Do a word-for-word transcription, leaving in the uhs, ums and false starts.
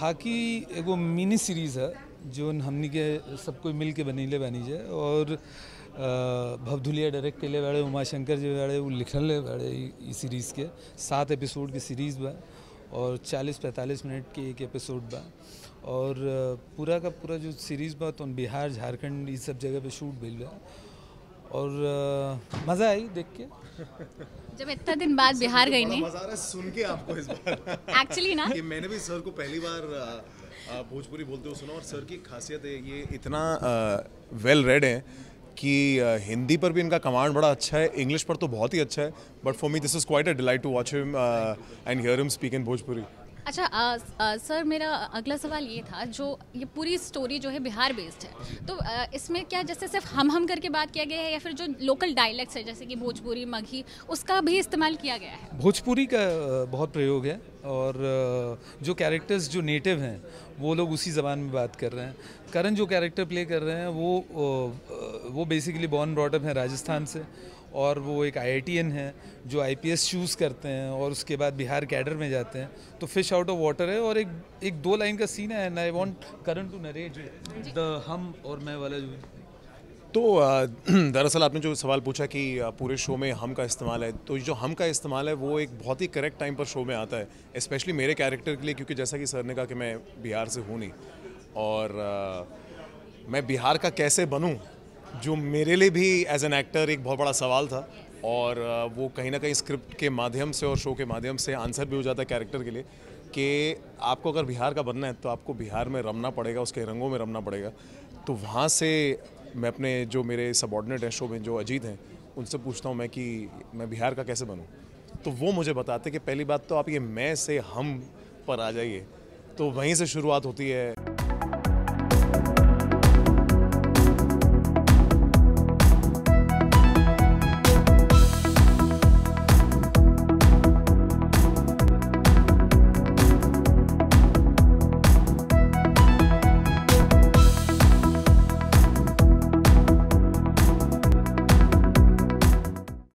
खाकी एगो mini series है जो हमनी के सब कोई मिल के बनीले बनी जाए और भवधुलिया डायरेक्ट के लिए बड़े उमाशंकर जी बड़े वो लिखल बड़े ई सीरीज़ के सात एपिसोड की सीरीज़ बा और चालीस पैंतालीस मिनट के एक एपिसोड बा और पूरा का पूरा जो सीरीज़ बा तो बिहार झारखंड इस सब जगह पे शूट भइल बा और मज़ा आई देख के। जब इतना दिन बाद बिहार गई नहीं, मजा आ रहा है सुन के आपको इस बार एक्चुअली ना कि मैंने भी सर को पहली बार भोजपुरी बोलते हुए सुना और सर की खासियत है ये इतना वेल रेड है कि हिंदी पर भी इनका कमांड बड़ा अच्छा है, इंग्लिश पर तो बहुत ही अच्छा है, but for me this is quite a delight to watch him and hear him speak in Bhojpuri. अच्छा आ, आ, सर मेरा अगला सवाल ये था, जो ये पूरी स्टोरी जो है बिहार बेस्ड है, तो आ, इसमें क्या जैसे सिर्फ हम हम करके बात किया गया है या फिर जो लोकल डायलेक्ट्स है जैसे कि भोजपुरी मगही उसका भी इस्तेमाल किया गया है? भोजपुरी का बहुत प्रयोग है और जो कैरेक्टर्स जो नेटिव हैं वो लोग उसी ज़बान में बात कर रहे हैं। करण जो कैरेक्टर प्ले कर रहे हैं वो वो बेसिकली बॉर्न ब्रॉट अप हैं राजस्थान से और वो एक आईआईटीएन है जो आईपीएस चूज़ करते हैं और उसके बाद बिहार कैडर में जाते हैं, तो फिश आउट ऑफ वाटर है और एक एक दो लाइन का सीन है and I want Karan to narrate the हम और मैं वाला जो। तो दरअसल आपने जो सवाल पूछा कि पूरे शो में हम का इस्तेमाल है, तो जो हम का इस्तेमाल है वो एक बहुत ही करेक्ट टाइम पर शो में आता है, स्पेशली मेरे कैरेक्टर के लिए, क्योंकि जैसा कि सर ने कहा कि मैं बिहार से हूँ नहीं और आ, मैं बिहार का कैसे बनूँ, जो मेरे लिए भी एज एन एक्टर एक बहुत बड़ा सवाल था और वो कहीं ना कहीं स्क्रिप्ट के माध्यम से और शो के माध्यम से आंसर भी हो जाता है कैरेक्टर के लिए कि आपको अगर बिहार का बनना है तो आपको बिहार में रमना पड़ेगा, उसके रंगों में रमना पड़ेगा। तो वहाँ से मैं अपने जो मेरे सबॉर्डिनेट हैं शो में जो अजीत हैं उनसे पूछता हूँ मैं कि मैं बिहार का कैसे बनूँ, तो वो मुझे बताते कि पहली बात तो आप ये मैं से हम पर आ जाइए, तो वहीं से शुरुआत होती है।